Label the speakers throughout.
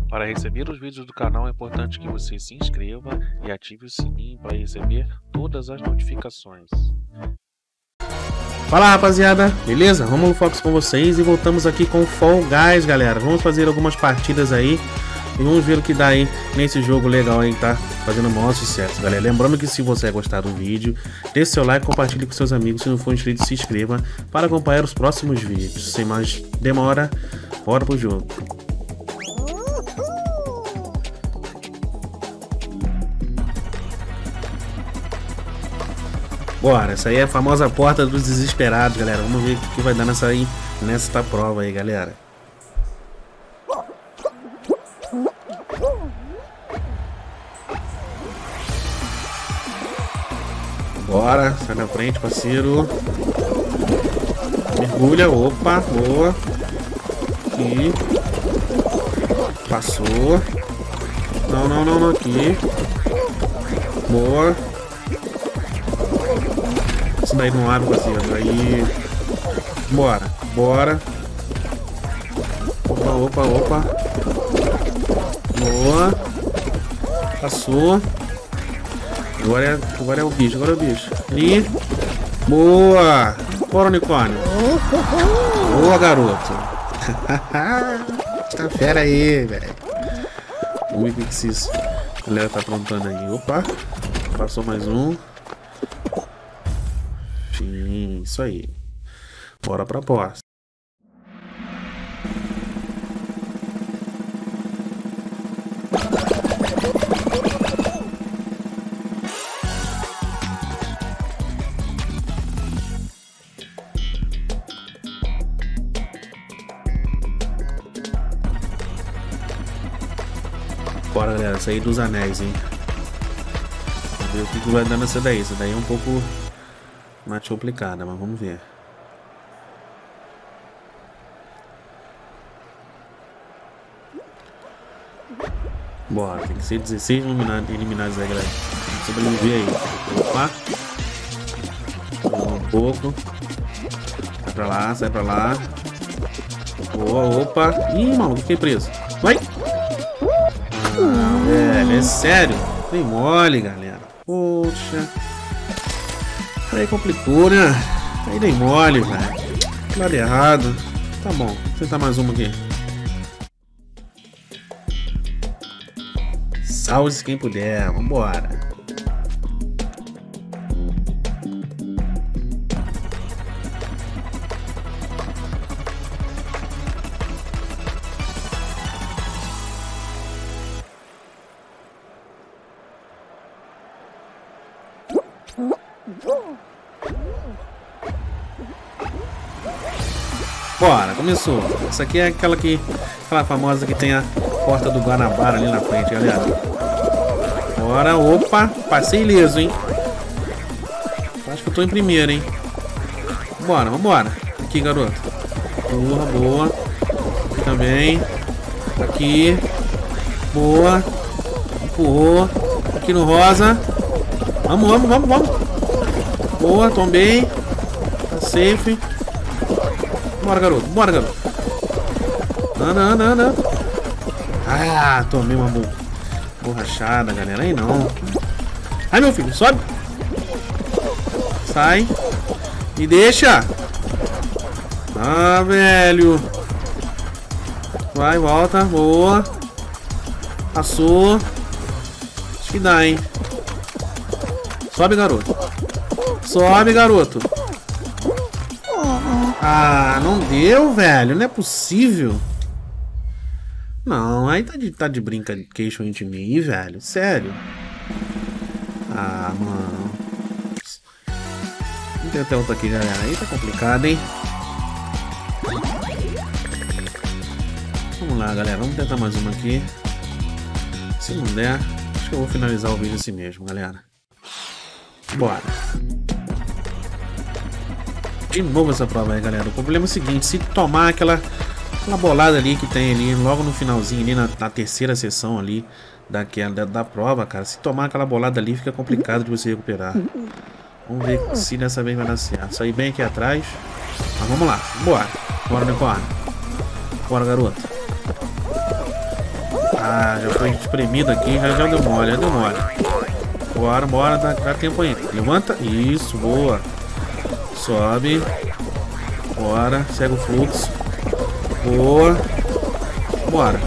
Speaker 1: Para receber os vídeos do canal é importante que você se inscreva e ative o sininho para receber todas as notificações.
Speaker 2: Fala rapaziada, beleza? Romulo Fox com vocês e voltamos aqui com Fall Guys, galera. Vamos fazer algumas partidas aí e vamos ver o que dá aí nesse jogo legal aí que tá fazendo o maior sucesso, galera. Lembrando que se você gostar do vídeo, deixe seu like, compartilhe com seus amigos. Se não for inscrito, se inscreva para acompanhar os próximos vídeos. Sem mais demora, bora pro jogo. Bora, essa aí é a famosa porta dos desesperados, galera. Vamos ver o que vai dar nessa prova aí, galera. Bora, sai na frente, parceiro. Mergulha, opa, boa. Aqui. Passou. Não, aqui. Boa. Isso daí não abre, parceiro. Aí. Bora. Opa. Boa. Passou. Agora é o bicho, Ali. Boa. Bora, unicórnio. Boa, garoto. Tá fera aí, velho. Vamos ver o que esse galera tá aprontando aí. Opa. Passou mais um. Sim, isso aí. Bora pra posse. Bora, galera, sair dos anéis, hein? Vamos ver o que vai dar nessa daí. Essa daí é um pouco mais complicada, mas vamos ver. Bora, tem que ser 16 eliminados aí, galera. Vamos sobreviver aí. Opa! Um pouco. Sai pra lá. Boa, opa! Ih, mano, fiquei preso. Vai! Ah, velho, é sério? Bem mole, galera. Poxa. Aí complicou, né? Aí dei mole, velho. Lado errado. Tá bom, vou tentar mais uma aqui. Salve-se quem puder, vambora. Bora, começou. Essa aqui é aquela famosa que tem a porta do Guanabara ali na frente, galera. Bora, opa, passei ileso, hein. Acho que eu tô em primeiro, hein. Vambora. Aqui, garoto. Boa. Aqui também. Aqui. Boa. Empurrou. Aqui no rosa. Vamos. Boa, tombei. Tá safe. Bora, garoto. Anda. Ah, tomei uma borrachada, galera. Aí não. Ai, meu filho, sobe. Sai. E deixa. Ah, velho. Vai, volta. Boa. Passou. Acho que dá, hein. Sobe, garoto. Ah, não deu, velho. Não é possível. Não, aí tá de brincadeira de mim, velho. Sério. Ah, mano. Vamos tentar outra aqui, galera. Aí tá complicado, hein? Vamos lá, galera. Vamos tentar mais uma aqui. Se não der, acho que eu vou finalizar o vídeo assim mesmo, galera. Bora. De novo essa prova aí, galera. O problema é o seguinte: se tomar aquela bolada ali que tem ali logo no finalzinho, ali na terceira sessão ali da prova, cara, se tomar aquela bolada ali fica complicado de você recuperar. Vamos ver se dessa vez vai dar certo. Sair bem aqui atrás. Mas vamos lá, bora. Bora, unicórnio. Bora, garoto. Ah, já foi espremido aqui, já deu mole, Bora, dá tempo aí. Levanta, isso, boa. Sobe. Bora, segue o fluxo. Boa. Bora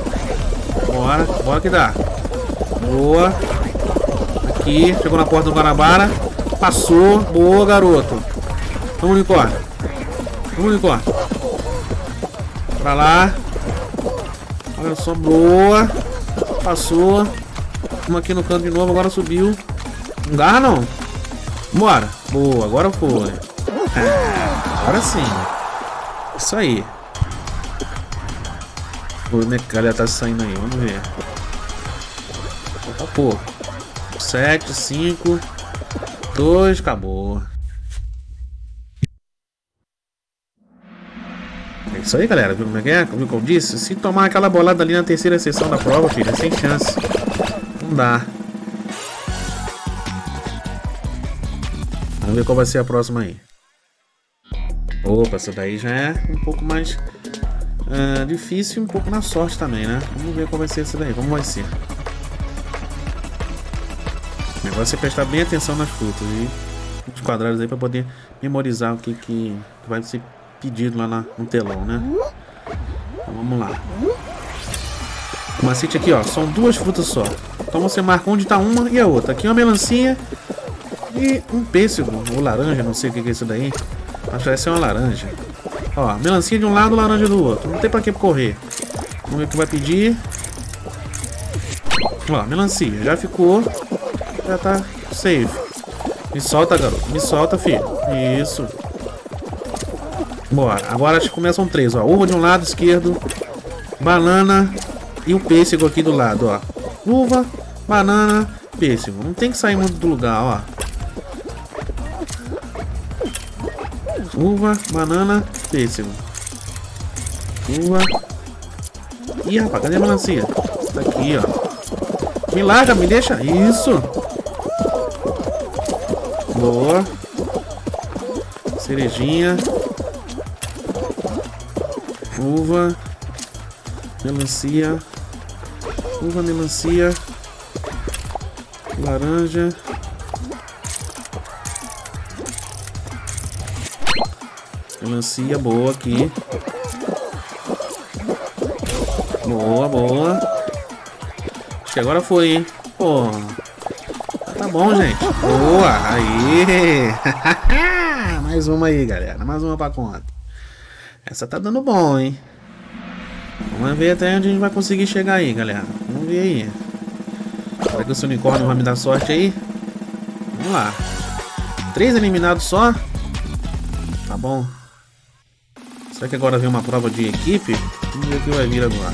Speaker 2: que dá. Boa. Aqui, chegou na porta do Guanabara. Passou, boa, garoto. Vamos, unicórnio. Pra lá. Olha só, boa. Passou. Vamos aqui no canto de novo, agora subiu. Não garra não. Bora. Boa, agora foi. Agora sim. Isso aí. A galera tá saindo aí, vamos ver. Falta pouco. 7, 5, 2, acabou. É isso aí, galera. Viu como é que é? Viu como eu disse? Se tomar aquela bolada ali na terceira sessão da prova, filho, é sem chance. Não dá. Vamos ver qual vai ser a próxima aí. Opa, essa daí já é um pouco mais difícil e um pouco na sorte também, né? Vamos ver qual vai ser essa daí. Como vai ser? O negócio é prestar bem atenção nas frutas e nos quadrados aí para poder memorizar o que vai ser pedido lá no telão, né? Então vamos lá. O macete aqui, ó, são 2 frutas só. Então você marca onde tá uma e a outra. Aqui uma melancia e um pêssego ou laranja, não sei o que é isso daí. Acho que vai ser uma laranja. Ó, melancia de um lado, laranja do outro. Não tem pra que correr. Vamos ver o que vai pedir. Ó, melancia, já ficou. Já tá safe. Me solta, garoto. Me solta, filho. Isso. Bora. Agora acho que começam 3, ó. Uva de um lado esquerdo. Banana. E o pêssego aqui do lado, ó. Uva, banana, pêssego. Não tem que sair muito do lugar, ó. Uva, banana, pêssego. Uva. Ih, rapaz, cadê a melancia? Tá aqui, ó. Me larga, me deixa. Isso. Boa. Cerejinha. Uva. Melancia. Uva, melancia. Laranja. Melancia, boa aqui. Boa. Acho que agora foi, hein? Pô. Tá bom, gente. Boa. Aí. Mais uma aí, galera. Mais uma pra conta. Essa tá dando bom, hein? Vamos ver até onde a gente vai conseguir chegar aí, galera. Vamos ver aí. Será que esse unicórnio vai me dar sorte aí? Vamos lá. 3 eliminados só. Tá bom. Será que agora vem uma prova de equipe? Vamos ver o que vai vir agora.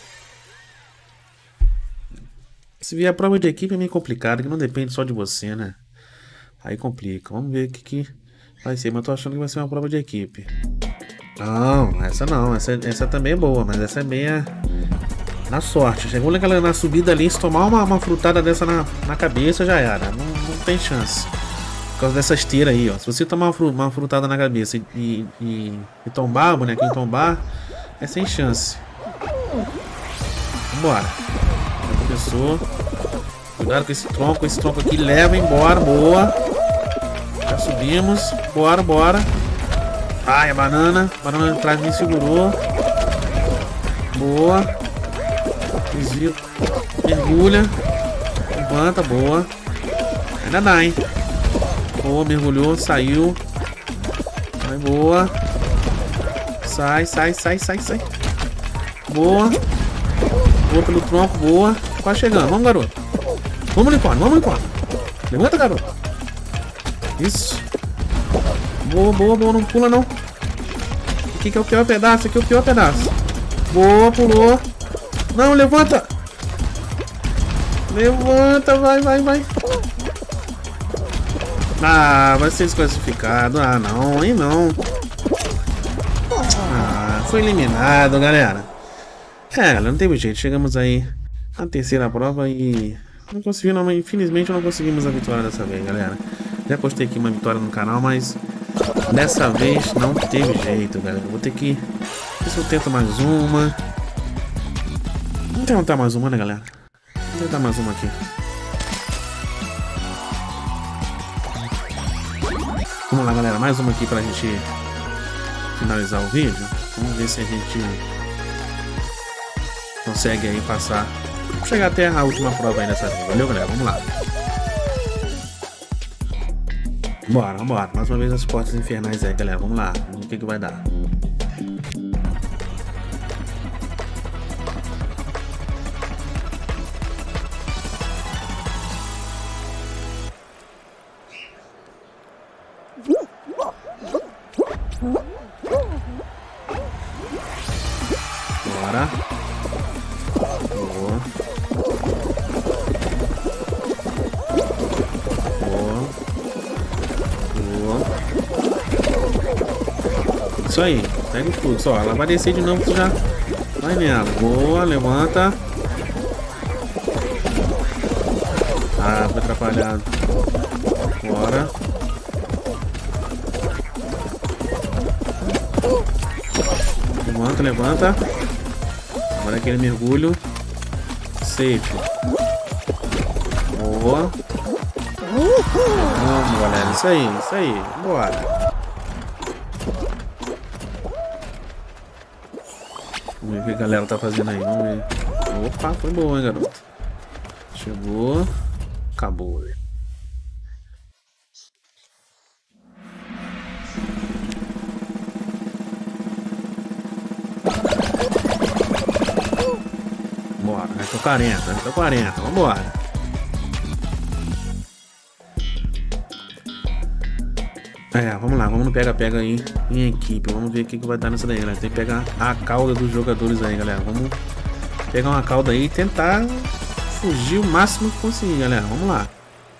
Speaker 2: Se vier a prova de equipe é meio complicado, que não depende só de você, né? Aí complica. Vamos ver o que vai ser. Mas eu tô achando que vai ser uma prova de equipe. Não, essa não. Essa também é boa, mas essa é meia na sorte. Chegou na subida ali, se tomar uma frutada dessa na cabeça, já era. Não tem chance. Por causa dessa esteira aí, ó. Se você tomar uma frutada na cabeça e tombar, o bonequinho tombar, é sem chance. Vambora. Já começou. Cuidado com esse tronco aqui leva embora. Boa. Já subimos. Bora. Ai, a banana. A banana de trás me segurou. Boa. Desvio. Mergulha. Levanta, boa. Ainda dá, hein? Boa, mergulhou, saiu. Vai, boa. Sai. Boa. Boa pelo tronco, boa. Quase chegando, vamos, garoto. Vamos, unicórnio. Levanta, garoto. Isso. Boa, não pula não. Aqui que é o pior pedaço, Boa, pulou. Não, levanta. Vai. Ah, vai ser desclassificado. Ah, não, aí não. Ah, foi eliminado, galera. Não teve jeito. Chegamos aí na terceira prova e não conseguimos, não, infelizmente não conseguimos a vitória dessa vez, galera. Já postei aqui uma vitória no canal, mas dessa vez não teve jeito, galera. Vou ter que ver se eu tento mais uma. Vamos tentar mais uma, né, galera? Vamos tentar mais uma aqui. Vamos lá, galera. Mais uma aqui pra gente finalizar o vídeo. Vamos ver se a gente consegue aí passar. Vamos chegar até a última prova aí dessa vez. Valeu, galera? Vamos lá. Bora, vambora. Mais uma vez as portas infernais aí, galera. Vamos lá. Vamos ver o que vai dar. Bora. Boa. Boa. Boa. Isso aí. Pega o fluxo. Ó, ela vai descer de novo, tu já vai nela. Boa, levanta. Ah, foi atrapalhado. Bora. Levanta, levanta. Agora aquele mergulho. Safe. Boa. Vamos, galera. Isso aí, isso aí. Bora. Vamos ver o que a galera tá fazendo aí. Vamos ver. Opa, foi boa, hein, garoto. Chegou. Acabou. Bora, já tô 40, já tô 40, vambora. Vamos lá, vamos no pega-pega aí em equipe. Vamos ver o que vai dar nessa daí, galera. Tem que pegar a cauda dos jogadores aí, galera. Vamos pegar uma cauda aí e tentar fugir o máximo que conseguir, galera. Vamos lá.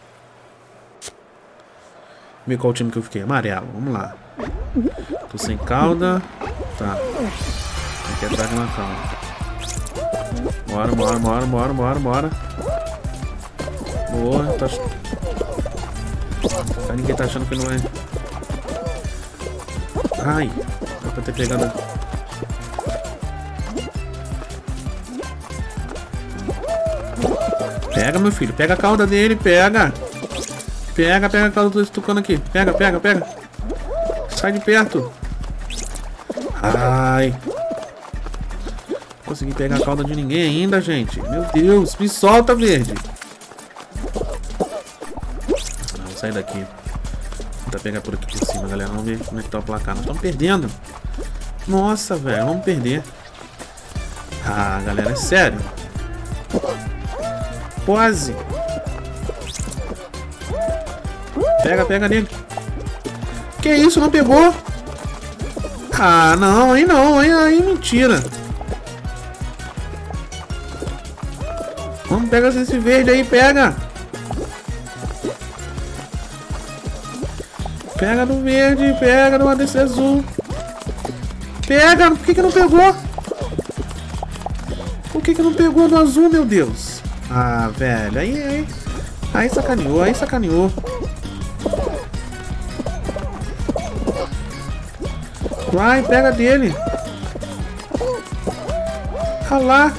Speaker 2: Ver qual time que eu fiquei. Amarelo, vamos lá. Tô sem cauda. Tá. Aqui atrás de uma cauda. Bora, bora, bora, bora, bora, bora. Boa, tá... Ninguém tá achando que não é. Ai, dá pra ter pegado. Pega, meu filho, pega a cauda dele, pega. Pega, pega a cauda do estucano aqui. Pega, pega, pega. Sai de perto. Ai. Consegui pegar a cauda de ninguém ainda, gente. Meu Deus, me solta, verde. Vamos sair daqui. Vou tentar pegar por aqui por cima, galera. Vamos ver como é que tá o placar. Nós estamos perdendo. Nossa, velho, vamos perder. Ah, galera, é sério. Quase. Pega, pega nele. Que isso, não pegou? Ah, não, aí não, aí mentira. Vamos pegar esse verde aí, pega. Pega no verde, pega no ADC azul. Pega, por que não pegou? Por que não pegou no azul, meu Deus? Ah, velho, aí sacaneou, aí sacaneou. Vai, pega dele. Ah lá.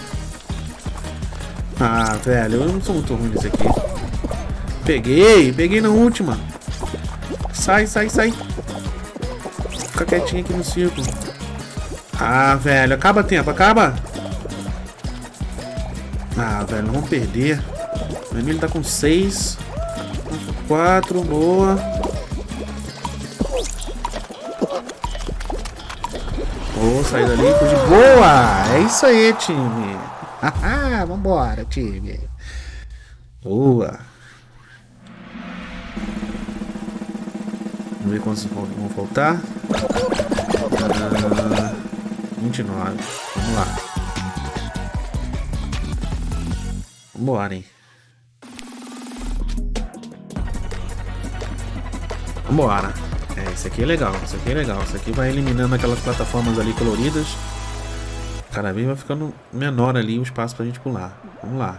Speaker 2: Ah, velho, eu não sou muito ruim nesse aqui. Peguei na última. Sai, sai, sai. Fica quietinho aqui no círculo. Ah, velho, acaba tempo, acaba. Ah, velho, vamos perder. O Emílio tá com 6. 4, boa. Boa, sair dali, fugir. Boa! É isso aí, time. Haha, vambora, time. Boa. Vamos ver quantos vão faltar. 29. Vamos lá. Vambora, hein. Vambora. Esse aqui é legal, esse aqui é legal. Esse aqui vai eliminando aquelas plataformas ali coloridas. Cada vez vai ficando menor ali o espaço pra gente pular. Vamos lá.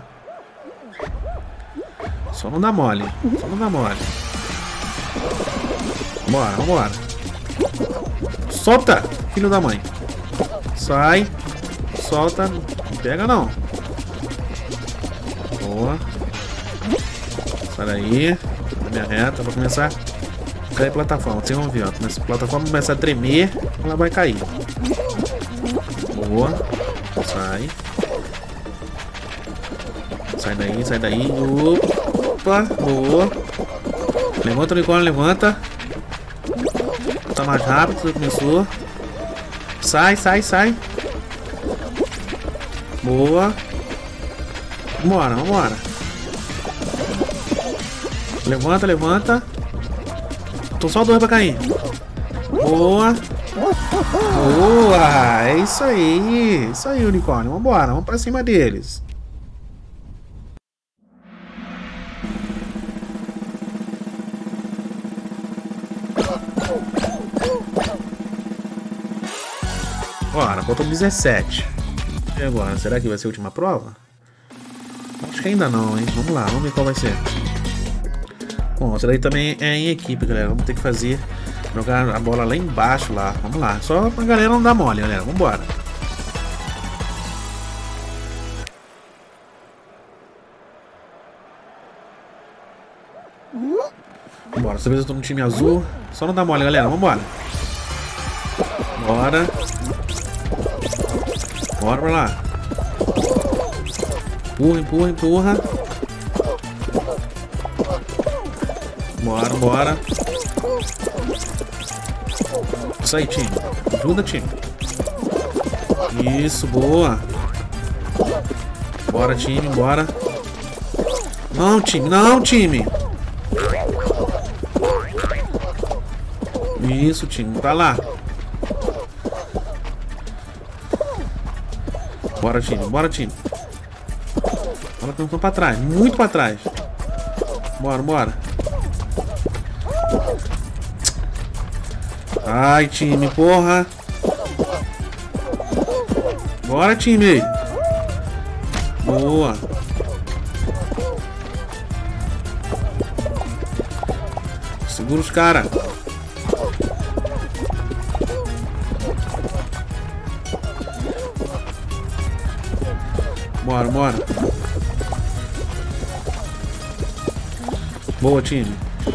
Speaker 2: Só não dá mole. Só não dá mole. Bora, vambora. Solta, filho da mãe. Sai. Solta. pega não. Boa. Sai daí. Na minha reta, vou começar a cair a plataforma. Vocês vão ver, ó. A plataforma começa a tremer, ela vai cair. Boa. Sai. Sai daí, sai daí. Opa, boa. Levanta o unicórnio, levanta. Tá mais rápido, já começou. Sai, sai, sai. Boa. Vambora, vambora. Levanta, levanta. Tô só 2 pra cair. Boa. Boa. É isso aí. Isso aí, unicórnio. Vambora, vamos pra cima deles. Bora, faltam 17. E agora, será que vai ser a última prova? Acho que ainda não, hein? Vamos lá, vamos ver qual vai ser. Bom, essa daí também é em equipe, galera. Vamos ter que fazer, jogar a bola lá embaixo, lá. Vamos lá, só pra galera não dar mole, galera. Vambora. Bora, dessa vez eu tô no time azul. Só não dá mole, galera. Vambora. Bora. Bora pra lá. Empurra, empurra, empurra. Bora, bora. Isso aí, time. Ajuda, time. Isso, boa. Bora, time, bora. Não, time, não, time. Isso, time, pra lá. Bora, time, bora, time. Bora que não estão pra trás, muito pra trás. Bora, bora. Ai, time, porra. Bora, time. Boa. Segura os caras. Bora, bora. Boa, time.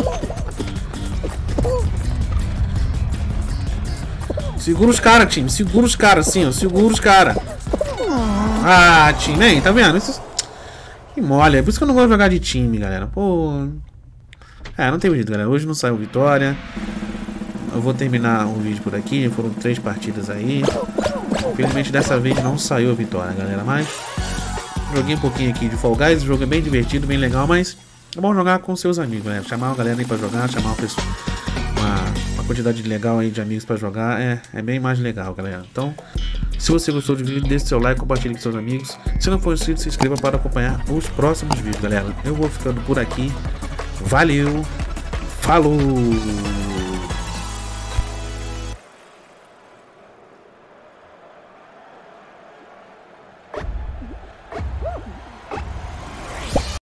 Speaker 2: Segura os caras, time. Segura os caras, sim, ó. Segura os caras. Ah, time, hein? Tá vendo? Isso... Que mole. É por isso que eu não gosto de jogar de time, galera. Pô. É, não tem jeito, galera. Hoje não saiu vitória. Eu vou terminar o vídeo por aqui. Foram 3 partidas aí. Infelizmente dessa vez não saiu a vitória, galera. Mas joguei um pouquinho aqui de Fall Guys. O jogo é bem divertido, bem legal, mas é bom jogar com seus amigos, galera. Chamar a galera aí pra jogar, chamar uma pessoa, uma quantidade legal aí de amigos pra jogar. É bem mais legal, galera. Então, se você gostou do vídeo, deixe seu like, compartilhe com seus amigos. Se não for inscrito, se inscreva para acompanhar os próximos vídeos, galera. Eu vou ficando por aqui. Valeu. Falou.